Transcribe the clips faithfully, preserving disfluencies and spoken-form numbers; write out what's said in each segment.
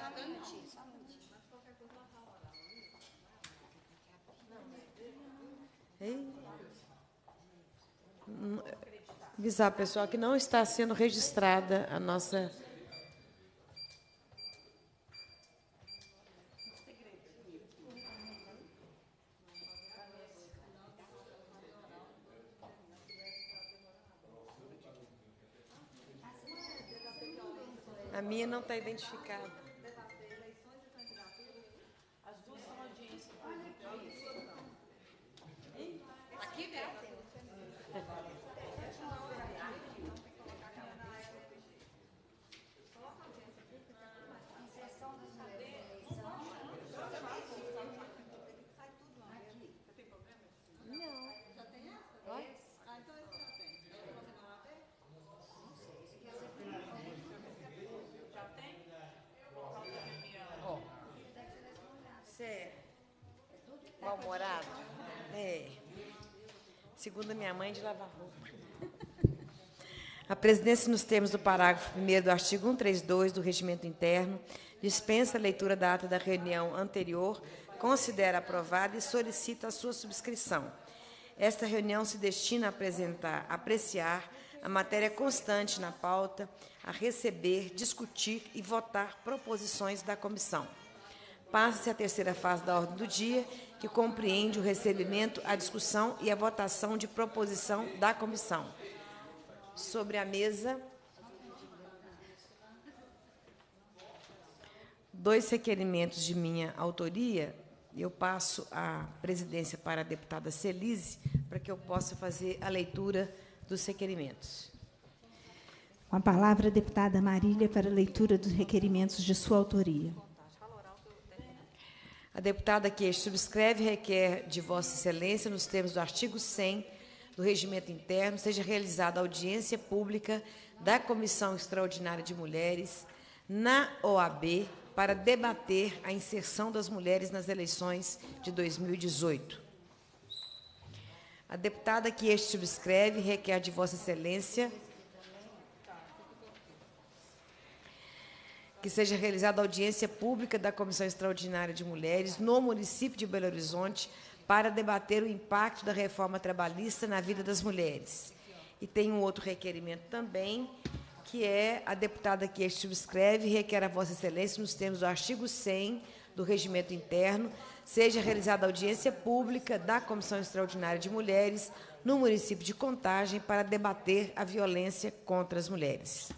Ei. Avisar, pessoal, que não está sendo registrada a nossa... A minha não está identificada. As duas são audiências públicas. Aqui, né? Mal-humorado? É. Segundo a minha mãe, de lavar roupa. A presidência, nos termos do parágrafo primeiro do artigo cento e trinta e dois do Regimento Interno, dispensa a leitura da ata da reunião anterior, considera aprovada e solicita a sua subscrição. Esta reunião se destina a apresentar, apreciar a matéria constante na pauta, a receber, discutir e votar proposições da comissão. Passa-se a terceira fase da ordem do dia, que compreende o recebimento, a discussão e a votação de proposição da comissão. Sobre a mesa, dois requerimentos de minha autoria. Eu passo a presidência para a deputada Celise, para que eu possa fazer a leitura dos requerimentos. Com a palavra, a deputada Marília, para a leitura dos requerimentos de sua autoria. A deputada que subscreve requer de Vossa Excelência, nos termos do artigo cem do Regimento Interno, seja realizada audiência pública da Comissão Extraordinária de Mulheres na O A B para debater a inserção das mulheres nas eleições de dois mil e dezoito. A deputada que este subscreve requer de Vossa Excelência que seja realizada audiência pública da Comissão Extraordinária de Mulheres no município de Belo Horizonte para debater o impacto da reforma trabalhista na vida das mulheres. E tem um outro requerimento também, que é a deputada que este subscreve requer a Vossa Excelência, nos termos do artigo cem do Regimento Interno, seja realizada audiência pública da Comissão Extraordinária de Mulheres no município de Contagem para debater a violência contra as mulheres.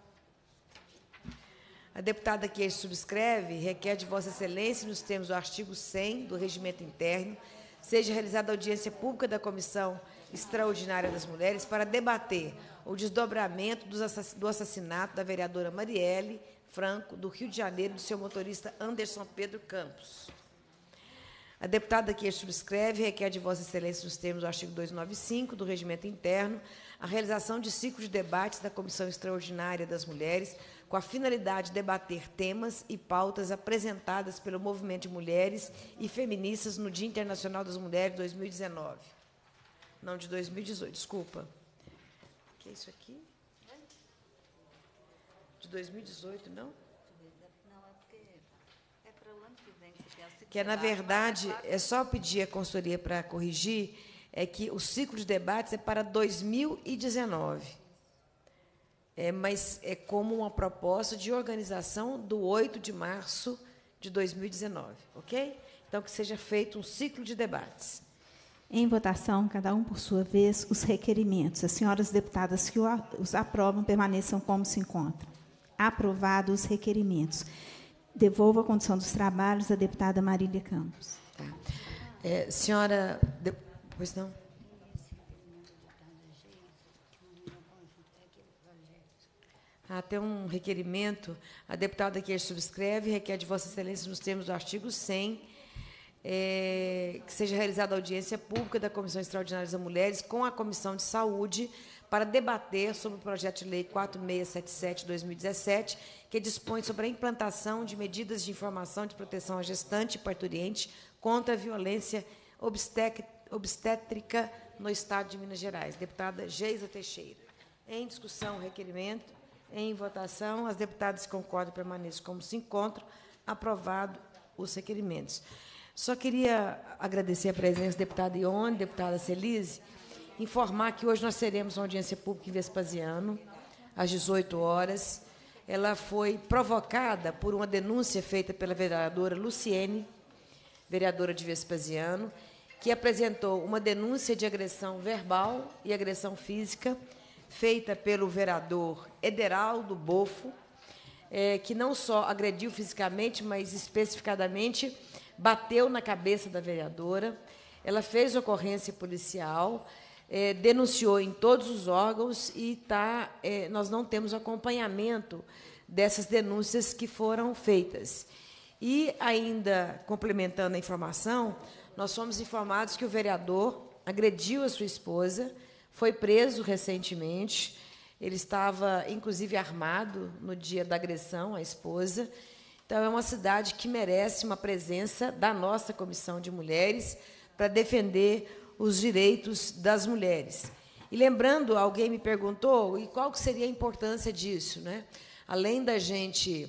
A deputada que este subscreve requer de Vossa Excelência, nos termos do artigo cem do Regimento Interno, seja realizada audiência pública da Comissão Extraordinária das Mulheres para debater o desdobramento do assassinato da vereadora Marielle Franco, do Rio de Janeiro, do seu motorista Anderson Pedro Campos. A deputada que este subscreve requer de Vossa Excelência, nos termos do artigo duzentos e noventa e cinco do Regimento Interno, a realização de ciclo de debates da Comissão Extraordinária das Mulheres, com a finalidade de debater temas e pautas apresentadas pelo Movimento de Mulheres e Feministas no Dia Internacional das Mulheres dois mil e dezenove. Não, de dois mil e dezoito, desculpa. O que é isso aqui? De dois mil e dezoito, não? Não, é porque é para o ano que vem que você quer. Que é, na verdade, é só pedir a consultoria para corrigir, é que o ciclo de debates é para dois mil e dezenove. É, mas é como uma proposta de organização do oito de março de dois mil e dezenove, ok? Então, que seja feito um ciclo de debates. Em votação, cada um por sua vez, os requerimentos. As senhoras deputadas que os aprovam permaneçam como se encontram. Aprovados os requerimentos. Devolvo a condução dos trabalhos à deputada Marília Campos. Tá. É, senhora... De... Pois não? Ah, tem um requerimento. A deputada que subscreve requer de Vossa Excelência, nos termos do artigo cem, é, que seja realizada audiência pública da Comissão Extraordinária das Mulheres com a Comissão de Saúde para debater sobre o projeto de lei quatro mil seiscentos e setenta e sete de dois mil e dezessete, que dispõe sobre a implantação de medidas de informação de proteção à gestante e parturiente contra a violência obstétrica no Estado de Minas Gerais. Deputada Geisa Teixeira. Em discussão, o requerimento. Em votação, as deputadas que concordam permaneçam como se encontram. Aprovado os requerimentos. Só queria agradecer a presença da deputada Ione, deputada Celise, informar que hoje nós teremos uma audiência pública em Vespasiano, às dezoito horas. Ela foi provocada por uma denúncia feita pela vereadora Luciene, vereadora de Vespasiano, que apresentou uma denúncia de agressão verbal e agressão física feita pelo vereador Ederaldo Bofo, é, que não só agrediu fisicamente, mas especificadamente bateu na cabeça da vereadora. Ela fez ocorrência policial, é, denunciou em todos os órgãos e tá, é, nós não temos acompanhamento dessas denúncias que foram feitas. E, ainda complementando a informação, nós fomos informados que o vereador agrediu a sua esposa, foi preso recentemente, ele estava, inclusive, armado no dia da agressão à esposa. Então, é uma cidade que merece uma presença da nossa Comissão de Mulheres para defender os direitos das mulheres. E, lembrando, alguém me perguntou, e qual que seria a importância disso, né? Além da gente,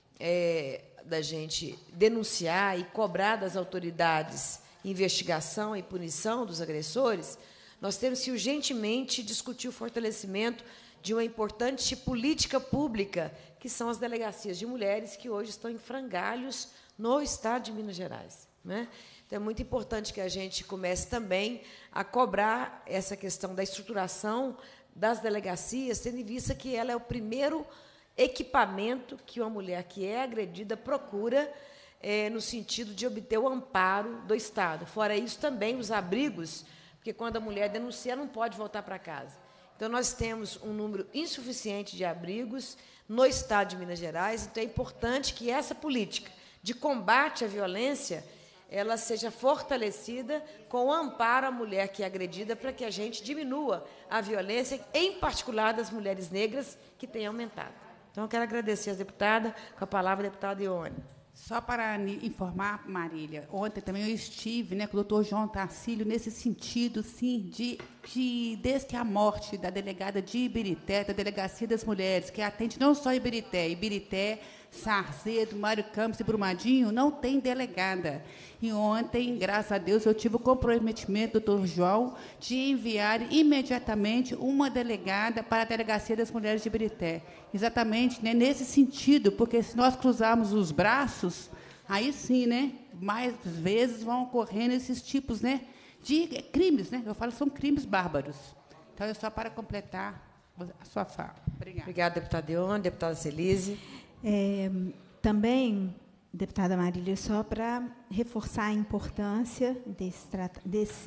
é, da gente denunciar e cobrar das autoridades investigação e punição dos agressores, nós temos que urgentemente discutir o fortalecimento de uma importante política pública, que são as delegacias de mulheres, que hoje estão em frangalhos no Estado de Minas Gerais, né? Então, é muito importante que a gente comece também a cobrar essa questão da estruturação das delegacias, tendo em vista que ela é o primeiro equipamento que uma mulher que é agredida procura, é, no sentido de obter o amparo do Estado. Fora isso, também os abrigos, porque, quando a mulher denuncia, não pode voltar para casa. Então, nós temos um número insuficiente de abrigos no Estado de Minas Gerais. Então, é importante que essa política de combate à violência ela seja fortalecida com o amparo à mulher que é agredida, para que a gente diminua a violência, em particular das mulheres negras, que tem aumentado. Então, eu quero agradecer às deputadas. Com a palavra, a deputada Ione. Só para informar, Marília, ontem também eu estive, né, com o doutor João Tarcílio, nesse sentido, sim, de, de desde a morte da delegada de Ibirité, da Delegacia das Mulheres, que atende não só Ibirité, Ibirité, Sarzedo, Mário Campos e Brumadinho, não tem delegada. E ontem, graças a Deus, eu tive o comprometimento do doutor João de enviar imediatamente uma delegada para a Delegacia das Mulheres de Ibirité. Exatamente, né, nesse sentido, porque se nós cruzarmos os braços, aí sim, né, mais vezes vão ocorrendo esses tipos, né, de crimes, né? Eu falo são crimes bárbaros. Então, é só para completar a sua fala. Obrigada. Obrigada, deputada Ione. Deputada Celise. É, também, deputada Marília, só para reforçar a importância desse, desse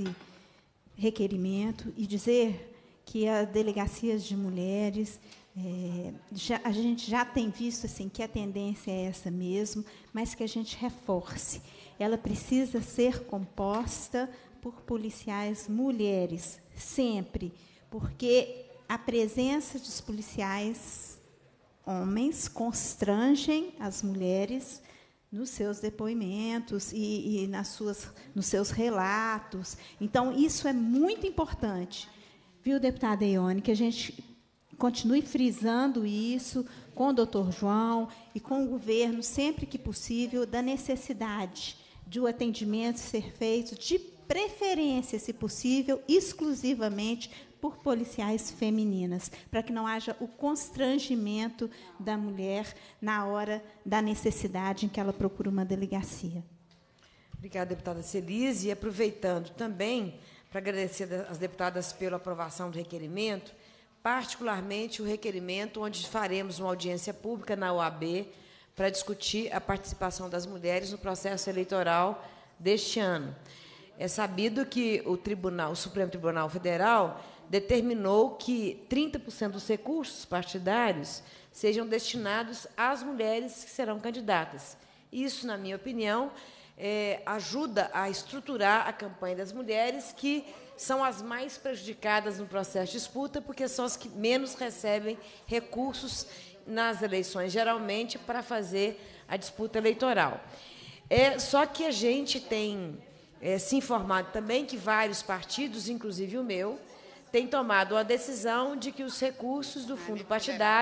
requerimento e dizer que as delegacias de mulheres, é, já, a gente já tem visto assim, que a tendência é essa mesmo, mas que a gente reforce. Ela precisa ser composta por policiais mulheres, sempre, porque a presença dos policiais homens constrangem as mulheres nos seus depoimentos e, e nas suas, nos seus relatos. Então, isso é muito importante, viu, deputada Ione, que a gente continue frisando isso com o doutor João e com o governo, sempre que possível, da necessidade de o atendimento ser feito, de preferência, se possível, exclusivamente por policiais femininas, para que não haja o constrangimento da mulher na hora da necessidade em que ela procura uma delegacia. Obrigada, deputada Celise. E, aproveitando também para agradecer às deputadas pela aprovação do requerimento, particularmente o requerimento onde faremos uma audiência pública na O A B para discutir a participação das mulheres no processo eleitoral deste ano. É sabido que o Tribunal, o Supremo Tribunal Federal determinou que trinta por cento dos recursos partidários sejam destinados às mulheres que serão candidatas. Isso, na minha opinião, é, ajuda a estruturar a campanha das mulheres, que são as mais prejudicadas no processo de disputa, porque são as que menos recebem recursos nas eleições, geralmente, para fazer a disputa eleitoral. É, só que a gente tem é, se informado também que vários partidos, inclusive o meu, têm tomado a decisão de que os recursos do fundo partidário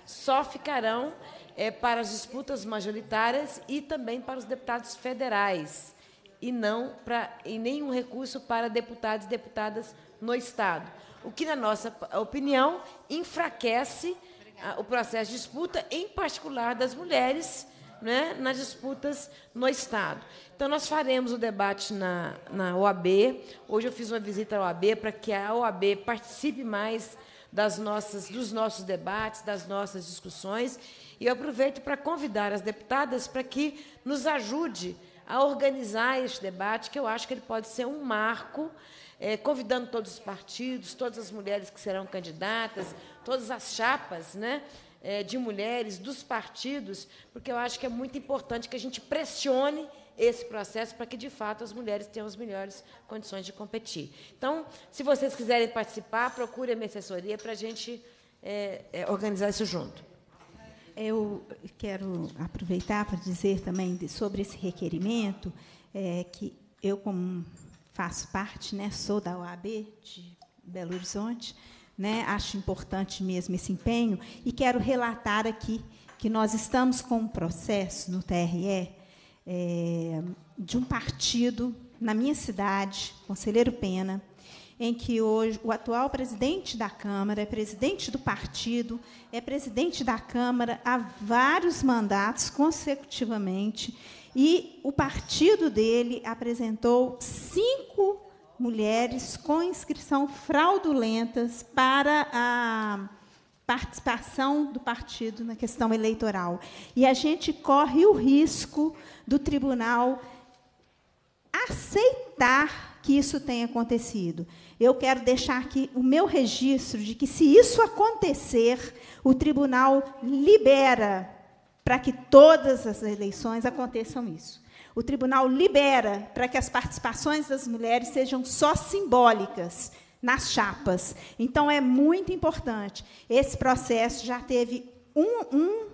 só ficarão é, para as disputas majoritárias e também para os deputados federais, e não para, e nenhum recurso para deputados e deputadas no Estado, o que, na nossa opinião, enfraquece a, o processo de disputa, em particular das mulheres, né, nas disputas no Estado. Então, nós faremos o debate na, na O A B. Hoje eu fiz uma visita à O A B para que a O A B participe mais das nossas, dos nossos debates, das nossas discussões, e eu aproveito para convidar as deputadas para que nos ajude a organizar este debate, que eu acho que ele pode ser um marco, é, convidando todos os partidos, todas as mulheres que serão candidatas, todas as chapas, né, é, de mulheres dos partidos, porque eu acho que é muito importante que a gente pressione esse processo para que, de fato, as mulheres tenham as melhores condições de competir. Então, se vocês quiserem participar, procure a minha assessoria para a gente é, é, organizar isso junto. Eu quero aproveitar para dizer também de, sobre esse requerimento, é, que eu, como faço parte, né, sou da O A B de Belo Horizonte, né, acho importante mesmo esse empenho, e quero relatar aqui que nós estamos com um processo no T R E é, de um partido na minha cidade, Conselheiro Pena, em que hoje o atual presidente da Câmara é presidente do partido, é presidente da Câmara há vários mandatos consecutivamente, e o partido dele apresentou cinco mulheres com inscrição fraudulentas para a participação do partido na questão eleitoral. E a gente corre o risco do tribunal aceitar que isso tenha acontecido. Eu quero deixar aqui o meu registro de que, se isso acontecer, o tribunal libera para que todas as eleições aconteçam isso. O tribunal libera para que as participações das mulheres sejam só simbólicas nas chapas. Então, é muito importante. Esse processo já teve um, um,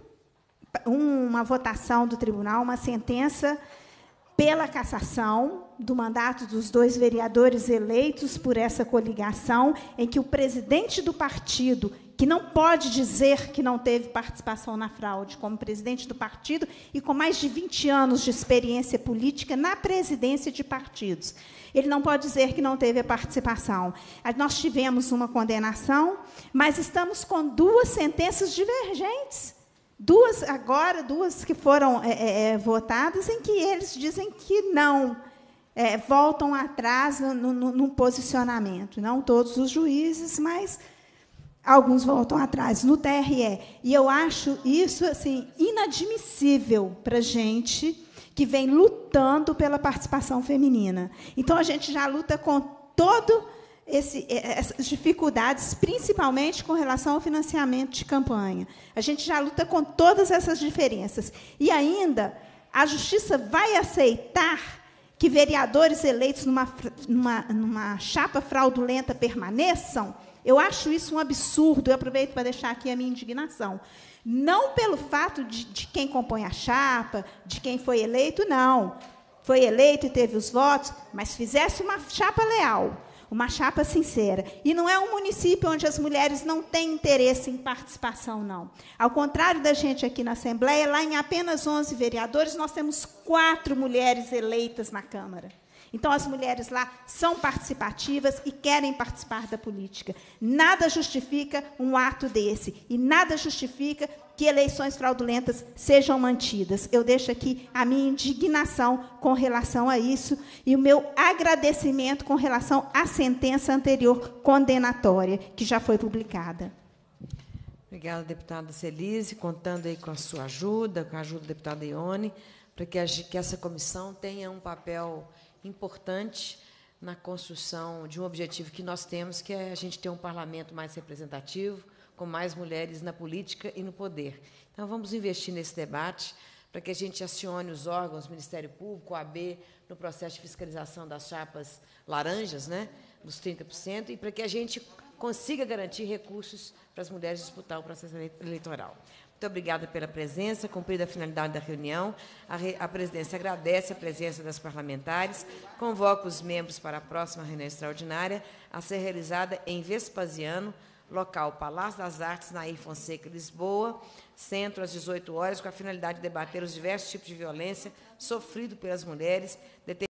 uma votação do tribunal, uma sentença pela cassação do mandato dos dois vereadores eleitos por essa coligação, em que o presidente do partido, que não pode dizer que não teve participação na fraude, como presidente do partido e com mais de vinte anos de experiência política na presidência de partidos, ele não pode dizer que não teve a participação. Nós tivemos uma condenação, mas estamos com duas sentenças divergentes. Duas, agora, duas que foram é, é, votadas, em que eles dizem que não, é, voltam atrás no, no, no posicionamento. Não todos os juízes, mas alguns voltam atrás no T R E. E eu acho isso assim, inadmissível para a gente que vem lutando pela participação feminina. Então, a gente já luta com todo Esse, essas dificuldades, principalmente com relação ao financiamento de campanha. A gente já luta com todas essas diferenças. E ainda, a Justiça vai aceitar que vereadores eleitos numa, numa, numa chapa fraudulenta permaneçam? Eu acho isso um absurdo. Eu aproveito para deixar aqui a minha indignação. Não pelo fato de, de quem compõe a chapa, de quem foi eleito, não. Foi eleito e teve os votos, mas fizesse uma chapa leal, uma chapa sincera. E não é um município onde as mulheres não têm interesse em participação, não. Ao contrário da gente aqui na Assembleia, lá em apenas onze vereadores, nós temos quatro mulheres eleitas na Câmara. Então, as mulheres lá são participativas e querem participar da política. Nada justifica um ato desse, e nada justifica que eleições fraudulentas sejam mantidas. Eu deixo aqui a minha indignação com relação a isso e o meu agradecimento com relação à sentença anterior condenatória, que já foi publicada. Obrigada, deputada Celise, contando aí com a sua ajuda, com a ajuda da deputada Ione, para que, a, que essa comissão tenha um papel importante na construção de um objetivo que nós temos, que é a gente ter um parlamento mais representativo, com mais mulheres na política e no poder. Então, vamos investir nesse debate para que a gente acione os órgãos, Ministério Público, O A B, no processo de fiscalização das chapas laranjas, né, dos trinta por cento, e para que a gente consiga garantir recursos para as mulheres disputar o processo eleitoral. Muito obrigada pela presença. Cumprida a finalidade da reunião, a, re, a presidência agradece a presença das parlamentares, convoca os membros para a próxima reunião extraordinária, a ser realizada em Vespasiano, local Palácio das Artes, Nair Fonseca, Lisboa, centro às dezoito horas, com a finalidade de debater os diversos tipos de violência sofrido pelas mulheres,